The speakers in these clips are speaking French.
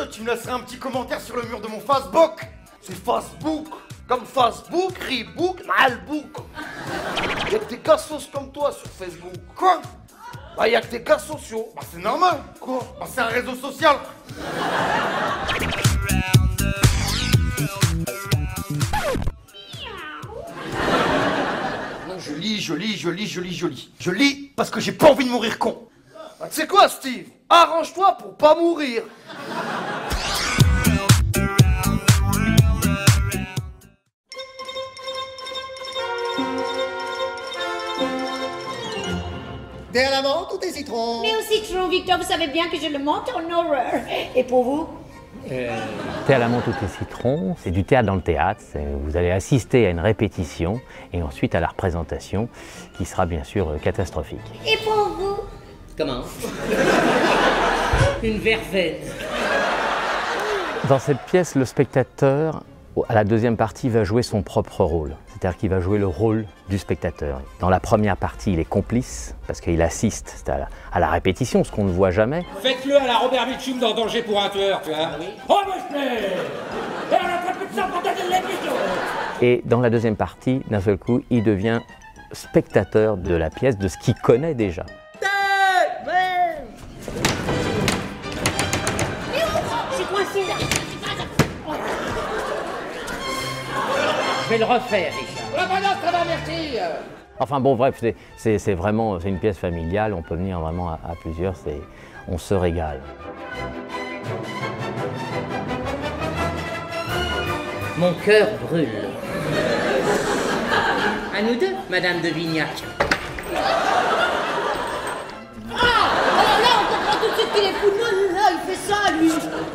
tu me laisserais un petit commentaire sur le mur de mon Facebook. C'est Facebook. Comme Facebook, Rebook, Malbook. Y'a que des gars sauces comme toi sur Facebook. Quoi? Bah y'a que des gars sociaux. Bah c'est normal. Quoi? Bah c'est un réseau social. Non, je lis. Je lis parce que j'ai pas envie de mourir con. Bah, tu sais quoi, Steve? Arrange-toi pour pas mourir. Thé à la menthe ou thé citron? Mais au citron, Victor, vous savez bien que je le monte en horreur. Et pour vous? Thé à la menthe ou thé citron, c'est du théâtre dans le théâtre. Vous allez assister à une répétition et ensuite à la représentation qui sera bien sûr catastrophique. Et pour vous? Comment? Une verveine. Dans cette pièce, le spectateur, à la deuxième partie, va jouer son propre rôle. C'est-à-dire qu'il va jouer le rôle du spectateur. Dans la première partie, il est complice, parce qu'il assiste à la répétition, ce qu'on ne voit jamais. Faites-le à la Robert Mitchum dans Danger pour un tueur, tu vois. Oui. Oh, moi je plais. Et on a très peu de sang pour donner de l'émission. Et dans la deuxième partie, d'un seul coup, il devient spectateur de la pièce, de ce qu'il connaît déjà. C'est coincé là. Je vais le refaire, Richard. La balance, ça va, merci. Enfin bon, bref, c'est vraiment une pièce familiale, on peut venir vraiment à plusieurs, on se régale. Mon cœur brûle. À nous deux, Madame de Vignac. Ah! Alors là, on comprend tout de suite qu'il est fou. Non, il fait ça, lui.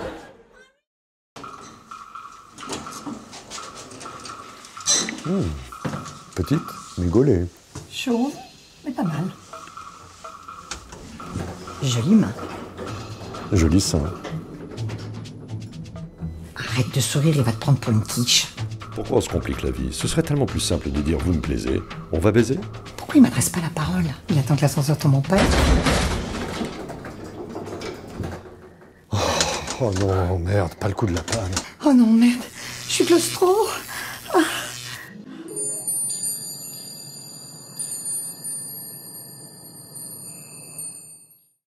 Petite, mais gaulée. Chauve, mais pas mal. Jolie main. Joli sein. Arrête de sourire, il va te prendre pour une quiche. Pourquoi on se complique la vie? Ce serait tellement plus simple de dire vous me plaisez. On va baiser? Pourquoi il m'adresse pas la parole? Il attend que l'ascenseur tombe en panne. Oh non, merde, pas le coup de la panne. Oh non, merde, je suis claustro.